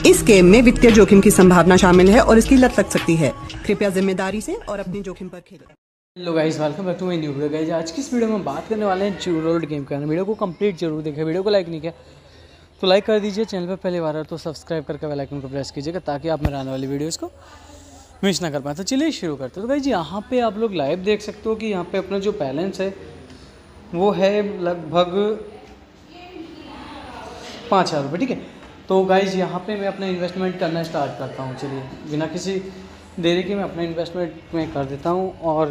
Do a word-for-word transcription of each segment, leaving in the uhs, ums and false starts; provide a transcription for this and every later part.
इस गेम में वित्तीय जोखिम की संभावना शामिल है और इसकी लत लग सकती है। कृपया जिम्मेदारी से और अपने जोखिम पर खेलें। Hello guys, welcome back to my new video. Guys आज की इस वीडियो में बात करने वाले हैं जू रोल्ड गेम के बारे में। वीडियो को कंप्लीट जरूर देखें। वीडियो को लाइक नहीं किया तो लाइक कर दीजिए। चैनल पर पहली बार है तो सब्सक्राइब करके बेल आइकन को प्रेस कीजिएगा ताकि आप मेरे आने वाली वीडियोज़ को मिस ना कर पाए। तो चलिए शुरू करते हैं। तो गाइस यहाँ पे आप लोग लाइव देख सकते हो कि यहाँ पे अपना जो बैलेंस है वो है लगभग पाँच हज़ार रुपये। ठीक है, तो गाइज यहाँ पे मैं अपना इन्वेस्टमेंट करना स्टार्ट करता हूँ। चलिए बिना किसी देरी के मैं अपना इन्वेस्टमेंट में कर देता हूँ। और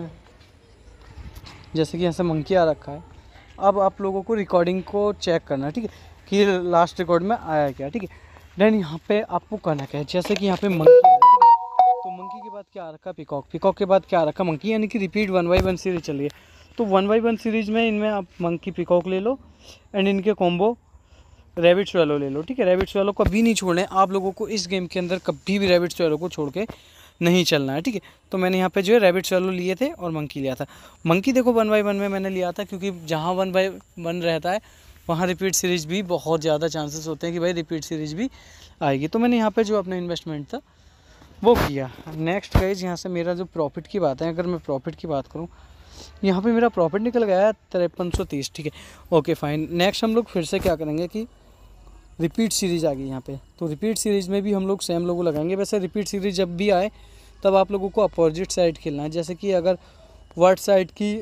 जैसे कि यहाँ से मंकी आ रखा है, अब आप लोगों को रिकॉर्डिंग को चेक करना है। ठीक है, कि लास्ट रिकॉर्ड में आया क्या। ठीक है, देन यहाँ पे आपको करना क्या है, जैसे कि यहाँ पे मंकी आ रहा है। ठीक है, तो मंकी के बाद क्या आ रखा, पिकॉक, पिकॉक के बाद क्या आ रखा, मंकी, यानी कि repeat one by one series चलिए। तो वन बाई वन सीरीज़ में इनमें आप मंकी पिकॉक ले लो एंड इनके कॉम्बो रैबिट स्वैलो ले लो। ठीक है, रैबिट स्वैलो कभी नहीं छोड़ना है आप लोगों को। इस गेम के अंदर कभी भी रैबिट स्वैलो को छोड़ के नहीं चलना है। ठीक है, तो मैंने यहाँ पे जो है रैबिट स्वैलो लिए थे और मंकी लिया था। मंकी देखो वन बाई वन में मैंने लिया था क्योंकि जहाँ वन बाई वन रहता है वहाँ रिपीट सीरीज भी बहुत ज़्यादा चांसेस होते हैं कि भाई रिपीट सीरीज भी आएगी। तो मैंने यहाँ पर जो अपना इन्वेस्टमेंट था वो किया। नेक्स्ट गाइज यहाँ से मेरा जो प्रॉफिट की बात है, अगर मैं प्रॉफिट की बात करूँ, यहाँ पे मेरा प्रॉफिट निकल गया है तिरपन सौ तीस। ठीक है, ओके फाइन। नेक्स्ट हम लोग फिर से क्या करेंगे कि रिपीट सीरीज़ आ गई यहाँ पे, तो रिपीट सीरीज़ में भी हम लोग सेम लोगों लगाएंगे। वैसे रिपीट सीरीज जब भी आए तब आप लोगों को अपोजिट साइड खेलना है। जैसे कि अगर वर्ट साइड की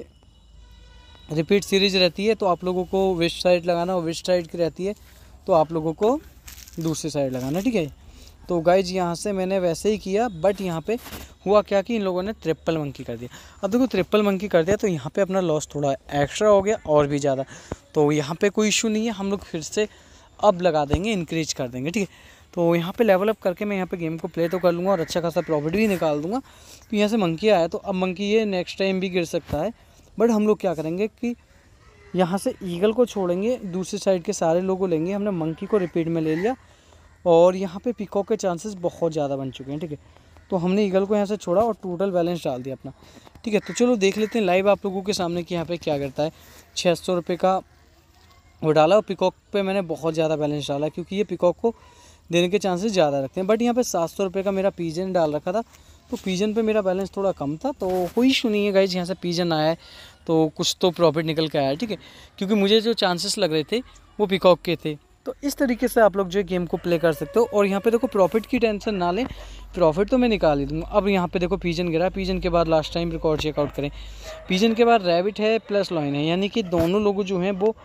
रिपीट सीरीज रहती है तो आप लोगों को वेस्ट साइड लगाना, और वेस्ट साइड की रहती है तो आप लोगों को दूसरी साइड लगाना। ठीक है, तो गाइज यहाँ से मैंने वैसे ही किया, बट यहाँ पे हुआ क्या कि इन लोगों ने ट्रिपल मंकी कर दिया। अब देखो ट्रिपल मंकी कर दिया तो यहाँ पे अपना लॉस थोड़ा एक्स्ट्रा हो गया और भी ज़्यादा। तो यहाँ पे कोई इशू नहीं है, हम लोग फिर से अब लगा देंगे, इंक्रीज कर देंगे। ठीक है, तो यहाँ पे लेवल अप करके मैं यहाँ पे गेम को प्ले तो कर लूँगा और अच्छा खासा प्रॉफिट भी निकाल दूँगा। तो यहाँ से मंकी आया तो अब मंकी ये नेक्स्ट टाइम भी गिर सकता है, बट हम लोग क्या करेंगे कि यहाँ से ईगल को छोड़ेंगे, दूसरी साइड के सारे लोगों को लेंगे। हमने मंकी को रिपीट में ले लिया और यहाँ पे पिकॉक के चांसेस बहुत ज़्यादा बन चुके हैं। ठीक है, तो हमने ईगल को यहाँ से छोड़ा और टोटल बैलेंस डाल दिया अपना। ठीक है, तो चलो देख लेते हैं लाइव आप लोगों के सामने कि यहाँ पे क्या करता है। छः सौ रुपये का वो डाला और पिकॉक पे मैंने बहुत ज़्यादा बैलेंस डाला क्योंकि ये पिकॉक को देने के चांसेस ज़्यादा रखते हैं। बट यहाँ पे सात सौ रुपये का मेरा पीजन डाल रखा था, तो पीजन पे मेरा बैलेंस थोड़ा कम था, तो कोई इशू नहीं है गाइज। यहाँ से पीजन आया है तो कुछ तो प्रॉफिट निकल के आया है। ठीक है, क्योंकि मुझे जो चांसेस लग रहे थे वो पिकॉक के थे। तो इस तरीके से आप लोग जो गेम को प्ले कर सकते हो। और यहाँ पे देखो प्रॉफिट की टेंशन ना लें, प्रॉफिट तो मैं निकाल ही दूँगा। अब यहाँ पे देखो पीजन गिरा, पीजन के बाद लास्ट टाइम रिकॉर्ड चेकआउट करें, पीजन के बाद रैबिट है प्लस लॉइन है, यानी कि दोनों लोग जो हैं वो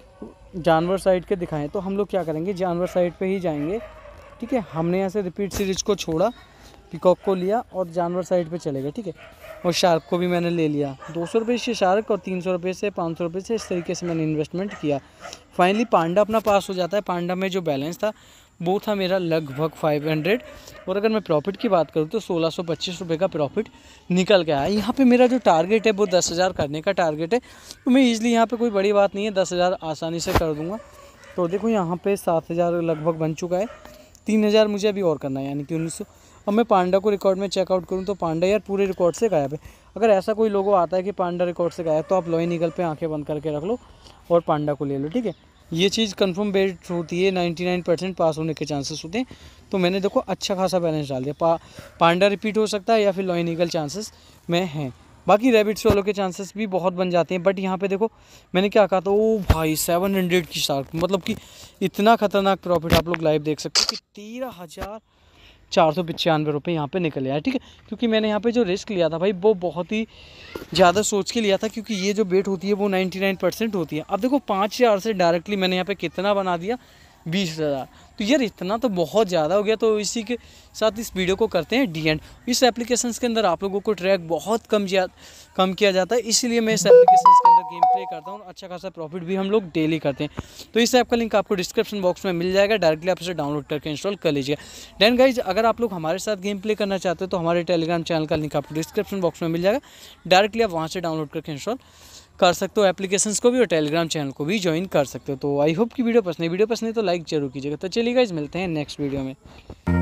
जानवर साइड के दिखाएं। तो हम लोग क्या करेंगे, जानवर साइड पे ही जाएंगे। ठीक है, हमने यहाँ से रिपीट सीरीज को छोड़ा, पिकॉक को लिया और जानवर साइड पे चले गए। ठीक है, और शार्क को भी मैंने ले लिया, दो सौ रुपये से शार्क और तीन सौ रुपये से पाँच सौ रुपये से, इस तरीके से मैंने इन्वेस्टमेंट किया। फाइनली पांडा अपना पास हो जाता है। पांडा में जो बैलेंस था वो था मेरा लगभग पाँच सौ, और अगर मैं प्रॉफिट की बात करूँ तो सोलह सौ पच्चीस रुपये का प्रॉफिट निकल के आया। यहाँ पे मेरा जो टारगेट है वो दस हज़ार करने का टारगेट है, तो मैं ईज़िली यहाँ पे कोई बड़ी बात नहीं है, दस हज़ार आसानी से कर दूँगा। तो देखो यहाँ पे सात हज़ार लगभग बन चुका है, तीन हज़ार मुझे अभी और करना है, यानी कि उन्नीस सौ। अब मैं पांडा को रिकॉर्ड में चेकआउट करूँ तो पांडा यार पूरे रिकॉर्ड से गायब है। अगर ऐसा कोई लोगो आता है कि पांडा रिकॉर्ड से गायब, तो आप लॉइन ईगल पे आंखें बंद करके रख लो और पांडा को ले लो। ठीक है, ये चीज़ कंफर्म बेस्ड होती है, निन्यानवे परसेंट पास होने के चांसेस होते हैं। तो मैंने देखो अच्छा खासा बैलेंस डाल दिया। पा, पांडा रिपीट हो सकता है या फिर लॉइन ईगल चांसेस में हैं। बाकी रैबिट स्वैलो के चांसेस भी बहुत बन जाते हैं। बट यहाँ पे देखो मैंने क्या कहा था, ओ भाई सेवन हंड्रेड की शार्क, मतलब कि इतना खतरनाक प्रॉफिट आप लोग लाइव देख सकते हो कि तेरह हज़ार चार सौ पचानवे रुपये यहाँ पे निकल आया। ठीक है, क्योंकि मैंने यहाँ पे जो रिस्क लिया था भाई वो बहुत ही ज़्यादा सोच के लिया था, क्योंकि ये जो बेट होती है वो निन्यानवे परसेंट होती है। अब देखो पाँच हज़ार से डायरेक्टली मैंने यहाँ पे कितना बना दिया, बीस हज़ार। तो यार इतना तो बहुत ज़्यादा हो गया। तो इसी के साथ इस वीडियो को करते हैं डी एंड। इस एप्लीकेशन के अंदर आप लोगों को ट्रैक बहुत कम कम किया जाता है, इसीलिए मैं इस एप्लीकेशन के अंदर गेम प्ले करता हूँ। अच्छा खासा प्रॉफिट भी हम लोग डेली करते हैं। तो इस ऐप का लिंक आपको डिस्क्रिप्शन बॉक्स में मिल जाएगा, डायरेक्टली आप इसे डाउनलोड करके इंस्टॉल कर लीजिएगा। देन गाइज अगर आप लोग हमारे साथ गेम प्ले करना चाहते हो तो हमारे टेलीग्राम चैनल का लिंक आपको डिस्क्रिप्शन बॉक्स में मिल जाएगा, डायरेक्टली आप वहाँ से डाउनलोड करके इंस्टॉल कर सकते हो एप्लीकेशंस को भी और टेलीग्राम चैनल को भी ज्वाइन कर सकते हो। तो आई होप कि वीडियो पसंद है, वीडियो पसंद है तो लाइक जरूर कीजिएगा। तो चलिए गाइज मिलते हैं नेक्स्ट वीडियो में।